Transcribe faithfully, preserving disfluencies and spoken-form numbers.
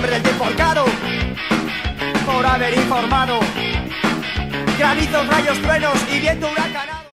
hombre del tiempo ahorcado por haber informado. Granizos, rayos, truenos y viento huracanado.